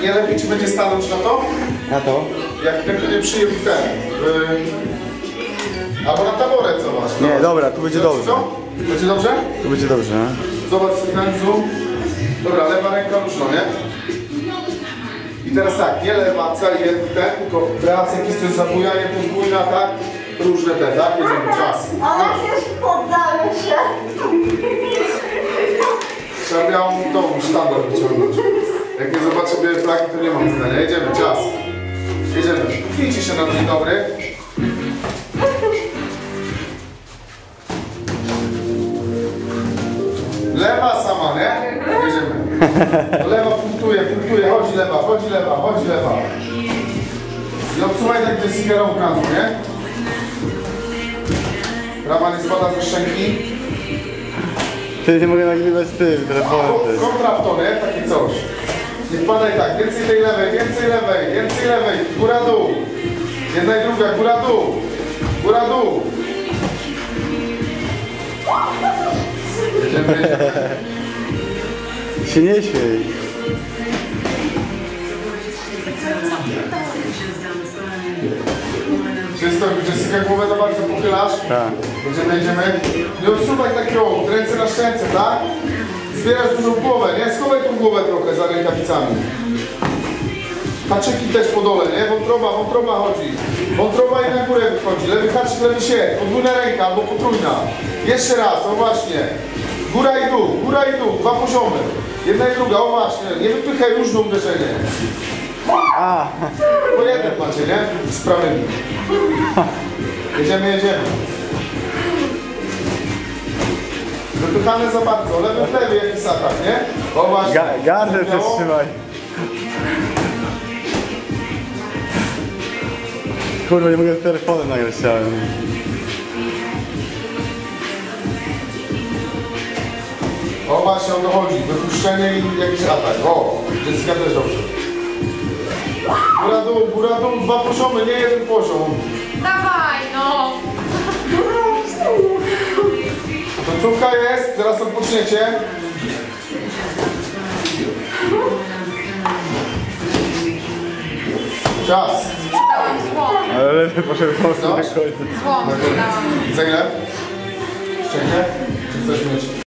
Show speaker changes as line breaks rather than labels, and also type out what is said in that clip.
nie lepiej ci będzie stanąć na to?
Na to?
Jak tylko nie przyjem ten. Albo na taboret zobacz.
Nie, dobra, tu będzie dobrze.
Będzie dobrze?
Tu będzie dobrze, no.
Zobacz sygnalizu. Dobra, lewa ręka różno, nie? I teraz tak, nie lewa, cały ten, tylko reakcja jakiś coś zabujanie, podwójna, tak? Różne te, tak? Jedziemy, czas.
Ale już poddaję się.
Trzeba białą tą sztandę wyciągnąć. Jak nie zobaczę białej flagi, to nie mam pytania. Jedziemy, czas. Jedziemy. Pijcie się na dzień dobry. Lewa sama, nie? Jedziemy. Lewa punktuje, chodzi lewa, chodzi lewa, chodzi lewa. I odsuwaj tak Jessica rąkanzu, nie? Prawa nie spada ze szczęki.
Ty nie mogę nagrywać tym telefonem też.
Kontra w to, nie? Takie coś. Nie wpadaj tak, więcej tej lewej, więcej lewej, więcej lewej. Góra dół. Jedna i druga, góra dół. Góra dół. Jedziemy, jedziemy.
Się nie śmiej.
Czysto, Jessica, głowę za bardzo pochylasz.
Tak.
Jedziemy. Nie odsuwaj takiego, ręce na szczęce, tak? Zbierasz dużą głowę, nie? Schowaj tą głowę trochę za rękawicami. Haczyki też po dole, nie? Wątroba chodzi. Wątroba i na górę wychodzi. Lewy haczyk, lewy siek. Podwójna ręka albo potrójna. Jeszcze raz, o właśnie. Góra i dół, dwa poziomy. Jedna i druga, o właśnie. Nie wypychaj różne uderzenie.
A!
Po jeden macie, nie? Z prawymi. Jedziemy. Wypychane za bardzo. Lewy w lewy jakiś atak, nie? O właśnie.
Gardę też trzymaj. Kurwa, nie mogę z telefonem nagrać, chciałem.
O właśnie, o to chodzi. Wypuszczenie i jakiś atak. O, Jessica też dobrze. Góra dół, dwa poziomy, nie jeden poziom.
Dawaj, no!
Końcówka jest, zaraz odpoczniecie. Czas.
Dałam złom.
Ale lepiej poszedł mocno na końcu.
Złom dałam.
Za ile? Szczękę? Czy chcesz mieć?